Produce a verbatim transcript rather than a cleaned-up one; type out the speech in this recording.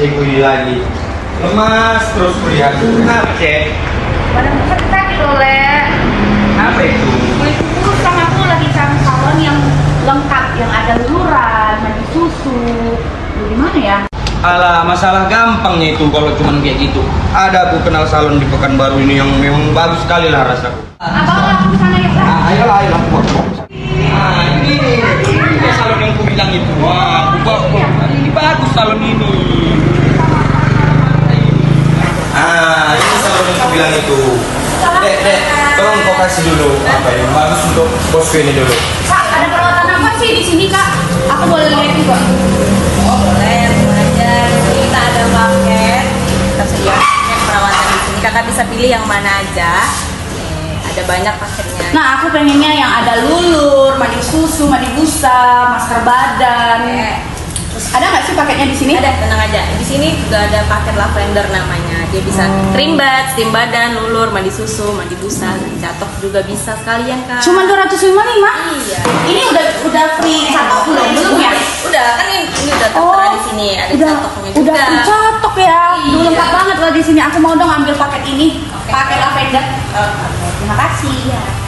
ibu ini lagi. Lemas terus kuliah. Kenapa, Cek? Badan ketek loh, Le. Apa itu? Kulit kuku sama aku lagi cari salon yang lengkap, yang ada luluran, mandi susu. Di mana ya? Alah, masalah gampangnya itu kalau cuma kayak gitu. Ada aku kenal salon di Pekanbaru ini yang memang bagus sekali lah rasaku. Abang langsung ke sana ya, Le? Nah, ayolah, ayolah aku bawa. Nah, ini, ini salon yang aku bilang itu. Wah, aku bawa. Ini bagus salon ini. Ah, ini salon yang aku bilang itu. Dek, dek, tolong kau kasih dulu apa yang bagus untuk bosku ini dulu. Kak, ada perawatan apa sih di sini, Kak? Aku boleh lihat juga. Oh boleh, langsung aja. Di sini kita ada paket, kita sediakan paket perawatan di sini. Kakak bisa pilih yang mana aja. Nih, ada banyak paketnya. Nah, aku pengennya yang ada lulur, mandi susu, mandi busa, masker badan. Oke. Terus ada nggak sih paketnya di sini? Ada, tenang aja. Di sini juga ada paket lavender namanya. Dia bisa Hmm. cream bath, steam badan, lulur, mandi susu, mandi busa, catok juga bisa sekalian kak. Cuma dua ratus lima puluh lima? Iya. Ini udah udah free catok belum? Belum ya? Udah kan ini, ini udah tertera di sini. Ada udah, catoknya juga. udah free catok ya. Iya. Duh, lengkap banget loh di sini. Aku mau dong ambil paket ini. Oke. Paket lavender. Oke. Terima kasih. Iya.